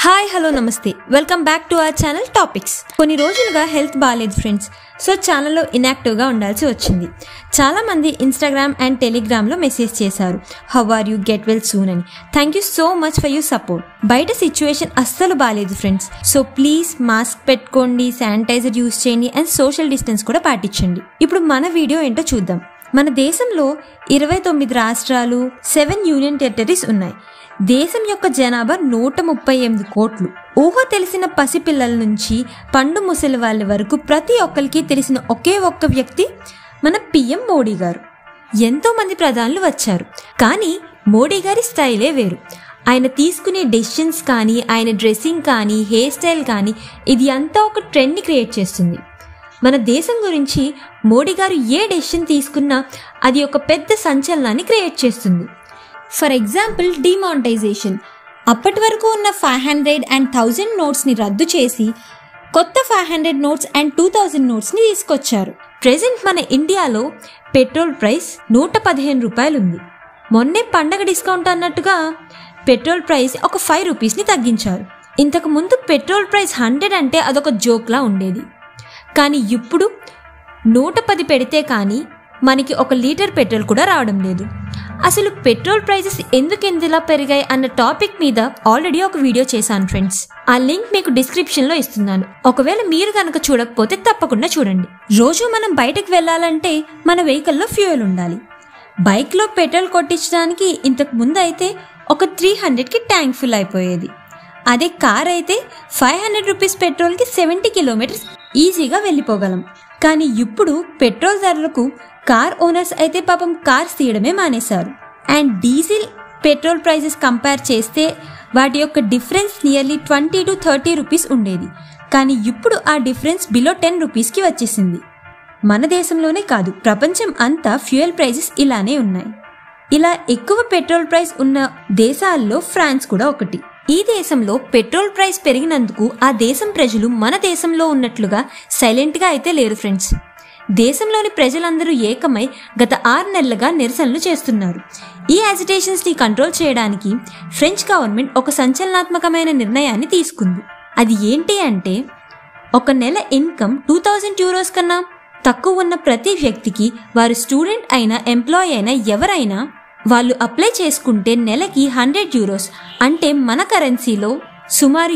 Hi hello నమస్తే welcome back to our channel topics. కొన్ని రోజులుగా హెల్త్ బాగాలేదు ఫ్రెండ్స్. సో ఛానల్లో ఇన్యాక్టివ్గా ఉండాల్సి వచ్చింది. చాలామంది ఇన్స్టాగ్రామ్ అండ్ టెలిగ్రామ్లో మెసేజ్ చేశారు, how are you, get well soon అని. Thank you so much for your support. బయట సిచ్యువేషన్ అస్సలు బాగాలేదు ఫ్రెండ్స్. సో ప్లీజ్ మాస్క్ పెట్టుకోండి, శానిటైజర్ యూజ్ చేయండి అండ్ సోషల్ డిస్టెన్స్ కూడా పాటించండి. ఇప్పుడు మన వీడియో ఏంటో చూద్దాం. మన దేశంలో 29 రాష్ట్రాలు, 7 యూనియన్ టెరిటరీస్ ఉన్నాయి. దేశం యొక్క జనాభా 138 కోట్లు. ఊహ తెలిసిన పసిపిల్లల నుంచి పండు ముసలి వాళ్ళ వరకు ప్రతి ఒక్కరికి తెలిసిన ఒకే ఒక్క వ్యక్తి మన పిఎం మోడీ గారు. ఎంతో మంది ప్రధానులు వచ్చారు, కానీ మోడీ గారి స్టైలే వేరు. ఆయన తీసుకునే డెసిషన్స్ కానీ, ఆయన డ్రెస్సింగ్ కానీ, హెయిర్ స్టైల్ కానీ, ఇది అంతా ఒక ట్రెండ్ని క్రియేట్ చేస్తుంది. మన దేశం గురించి మోడీ గారు ఏ డెసిషన్ తీసుకున్నా అది ఒక పెద్ద సంచలనాన్ని క్రియేట్ చేస్తుంది. For example, demonetization. అప్పటి వరకు ఉన్న 500 and 1000 నోట్స్ని రద్దు చేసి కొత్త 500 నోట్స్ అండ్ 2000 నోట్స్ని తీసుకొచ్చారు. ప్రెజెంట్ మన ఇండియాలో పెట్రోల్ ప్రైస్ 115 రూపాయలు ఉంది. మొన్నే పండగ డిస్కౌంట్ అన్నట్టుగా పెట్రోల్ ప్రైస్ ఒక 5 రూపీస్ని తగ్గించారు. ఇంతకు ముందు పెట్రోల్ ప్రైస్ 100 అంటే అదొక జోక్లా ఉండేది. కానీ ఇప్పుడు 110 పెడితే కానీ మనకి 1 లీటర్ పెట్రోల్ కూడా రావడం లేదు. అసలు పెట్రోల్ ప్రైజెస్ ఎందులా పెరిగాయి అన్న టాపిక్ మీద ఆల్రెడీ ఒక వీడియో చేశాను ఫ్రెండ్స్. ఆ లింక్ మీకు డిస్క్రిప్షన్లో ఇస్తున్నాను. ఒకవేళ మీరు కనుక చూడకపోతే తప్పకుండా చూడండి. రోజు మనం బయటకు వెళ్ళాలంటే మన వెహికల్లో ఫ్యూయల్ ఉండాలి. బైక్లో పెట్రోల్ కొట్టించడానికి ఇంతకు ముందు అయితే ఒక 300కి ట్యాంక్ ఫుల్ అయిపోయేది. అదే కార్ అయితే 500 రూపీస్ పెట్రోల్కి 70 కిలోమీటర్స్ ఈజీగా వెళ్ళిపోగలం. కానీ ఇప్పుడు పెట్రోల్ ధరలకు కార్ ఓనర్స్ అయితే పాపం కార్స్ తీయడమే మానేశారు. And diesel petrol prices compare చేస్తే వాటి యొక్క డిఫరెన్స్ నియర్లీ 20 to 30 రూపీస్ ఉండేది. కానీ ఇప్పుడు ఆ డిఫరెన్స్ బిలో 10 రూపీస్కి వచ్చేసింది. మన దేశంలోనే కాదు, ప్రపంచం అంతా ఫ్యూయల్ ప్రైజెస్ ఇలానే ఉన్నాయి. ఇలా ఎక్కువ పెట్రోల్ ప్రైస్ ఉన్న దేశాల్లో ఫ్రాన్స్ కూడా ఒకటి. ఈ దేశంలో పెట్రోల్ ప్రైస్ పెరిగినందుకు ఆ దేశం ప్రజలు మన దేశంలో ఉన్నట్లుగా సైలెంట్గా అయితే లేరు ఫ్రెండ్స్. దేశంలోని ప్రజలందరూ ఏకమై గత 6 నెలలుగా నిరసనలు చేస్తున్నారు. ఈ యాజిటేషన్స్ని కంట్రోల్ చేయడానికి ఫ్రెంచ్ గవర్నమెంట్ ఒక సంచలనాత్మకమైన నిర్ణయాన్ని తీసుకుంది. అది ఏంటి అంటే, ఒక నెల ఇన్కమ్ 2000 యూరోస్ కన్నా తక్కువ ఉన్న ప్రతి వ్యక్తికి, వారు స్టూడెంట్ అయినా ఎంప్లాయీ అయినా ఎవరైనా, వాళ్ళు అప్లై చేసుకుంటే నెలకి 100 యూరోస్ అంటే మన కరెన్సీలో సుమారు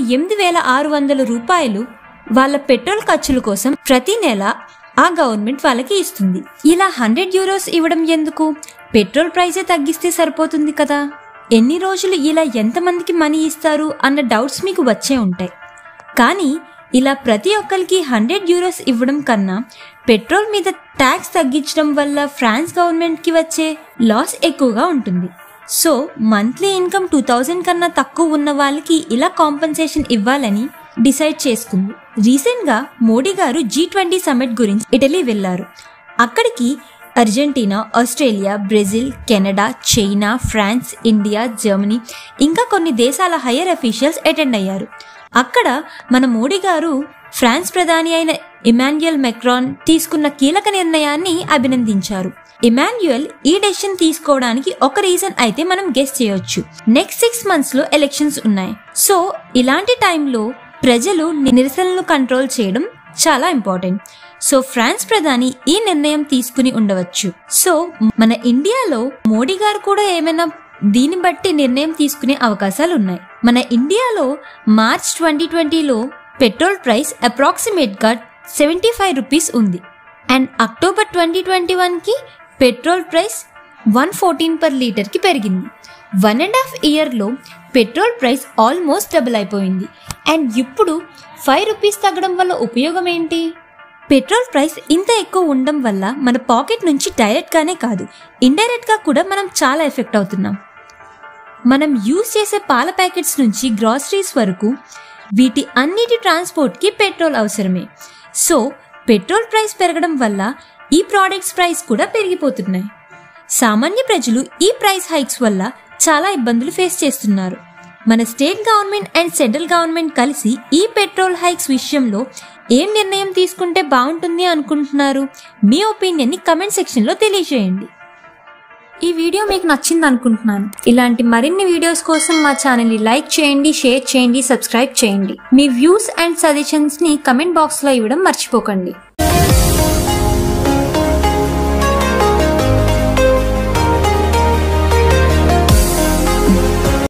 8600 రూపాయలు వాళ్ళ పెట్రోల్ ఖర్చుల కోసం ప్రతి నెల ఆ గవర్నమెంట్ వాళ్ళకి ఇస్తుంది. ఇలా 100 యూరోస్ ఇవ్వడం ఎందుకు? పెట్రోల్ ప్రైజే తగ్గిస్తే సరిపోతుంది కదా. ఎన్ని రోజులు ఇలా ఎంతమందికి మనీ ఇస్తారు అన్న డౌట్స్ మీకు వచ్చే ఉంటాయి. కానీ ఇలా ప్రతి ఒక్కరికి 100 యూరోస్ ఇవ్వడం కన్నా పెట్రోల్ మీద ట్యాక్స్ తగ్గించడం వల్ల ఫ్రాన్స్ గవర్నమెంట్కి వచ్చే లాస్ ఎక్కువగా ఉంటుంది. సో మంత్లీ ఇన్కమ్ 2000 కన్నా తక్కువ ఉన్న వాళ్ళకి ఇలా కాంపెన్సేషన్ ఇవ్వాలని డిసైడ్ చేసుకుంది. రీసెంట్గా మోడీ గారు G20 సమ్మిట్ గురించి ఇటలీ వెళ్లారు. అక్కడికి Argentina, Australia, Brazil, Canada, China, France, India, Germany ఇంకా కొన్ని దేశాల హైయర్ అఫీషియల్స్ అటెండ్ అయ్యారు. అక్కడ మన మోడీ గారు ఫ్రాన్స్ ప్రధాని అయిన ఇమాన్యుయల్ మెక్రాన్ తీసుకున్న కీలక నిర్ణయాన్ని అభినందించారు. ఇమాన్యుయల్ ఈ డెసిషన్ తీసుకోవడానికి ఒక రీజన్ అయితే మనం గెస్ చేయొచ్చు. నెక్స్ట్ 6 months లో ఎలక్షన్స్ ఉన్నాయి. సో ఇలాంటి టైంలో ప్రజలు నిరసనలను కంట్రోల్ చేయడం చాలా ఇంపార్టెంట్. సో ఫ్రాన్స్ ప్రధాని ఈ నిర్ణయం తీసుకుని ఉండవచ్చు. సో మన ఇండియాలో మోడీ గారు కూడా ఏమైనా దీన్ని బట్టి నిర్ణయం తీసుకునే అవకాశాలు ఉన్నాయి. మన ఇండియాలో మార్చ్ 2020లో పెట్రోల్ ప్రైస్ అప్రాక్సిమేట్గా 75 రూపీస్ ఉంది. అండ్ అక్టోబర్ 2021కి పెట్రోల్ ప్రైస్ 114 per లీటర్కి పెరిగింది. 1.5 yearలో పెట్రోల్ ప్రైస్ ఆల్మోస్ట్ డబుల్ అయిపోయింది. అండ్ ఇప్పుడు 5 రూపీస్ తగ్గడం వల్ల ఉపయోగం ఏంటి? పెట్రోల్ ప్రైస్ ఇంత ఎక్కువ ఉండడం వల్ల మన పాకెట్ నుంచి డైరెక్ట్గానే కాదు, ఇండైరెక్ట్గా కూడా మనం చాలా ఎఫెక్ట్ అవుతున్నాం. మనం యూజ్ చేసే పాల ప్యాకెట్స్ నుంచి గ్రాసరీస్ వరకు వీటి అన్నిటి ట్రాన్స్పోర్ట్కి పెట్రోల్ అవసరమే. సో పెట్రోల్ ప్రైస్ పెరగడం వల్ల ఈ ప్రోడక్ట్స్ ప్రైస్ కూడా పెరిగిపోతున్నాయి. సామాన్య ప్రజలు ఈ ప్రైస్ హైక్స్ వల్ల చాలా ఇబ్బందులు ఫేస్ చేస్తున్నారు. మన state government and central government కలిసి ఈ పెట్రోల్ హైక్స్ విషయంలో ఏం నిర్ణయం తీసుకుంటే బాగుంటుంది అనుకుంటున్నారు? మీ ఒపీనియన్ని కమెంట్ సెక్షన్లో తెలియజేయండి. ఈ వీడియో మీకు నచ్చింది అనుకుంటున్నాను. ఇలాంటి మరిన్ని వీడియోస్ కోసం మా ఛానల్ ని లైక్ చేయండి, షేర్ చేయండి, సబ్స్క్రైబ్ చేయండి. మీ వ్యూస్ అండ్ సజెషన్స్ ని కమెంట్ బాక్స్ లో ఇవ్వడం మర్చిపోకండి.